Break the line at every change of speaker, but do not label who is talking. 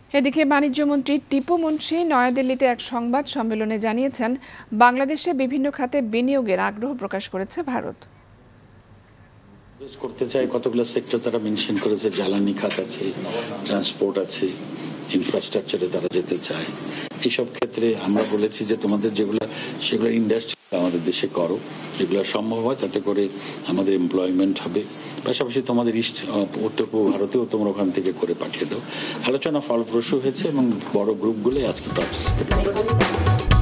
এদিকে বাণিজ্যমন্ত্রী টিপু মুন্সি নয়াদিল্লিতে এক সংবাদ সম্মেলনে জানিয়েছেন, বাংলাদেশে বিভিন্ন খাতে বিনিয়োগের আগ্রহ প্রকাশ করেছে ভারত।
করতে চাই কতগুলো সেক্টর তারা মেনশন করেছে, জ্বালানি খাত আছে, ট্রান্সপোর্ট আছে, ইনফ্রাস্ট্রাকচারে তারা যেতে চায়। এইসব ক্ষেত্রে আমরা বলেছি যে তোমাদের সেগুলো ইন্ডাস্ট্রি আমাদের দেশে করো, যেগুলো সম্ভব হয় তাতে করে আমাদের এমপ্লয়মেন্ট হবে। পাশাপাশি তোমাদের উত্তর পূর্ব ভারতেও তোমরা ওখান থেকে করে পাঠিয়ে দাও। আলোচনা ফলপ্রসূ হয়েছে এবং বড় গ্রুপগুলোই আজকে পার্টিসিপেট করে।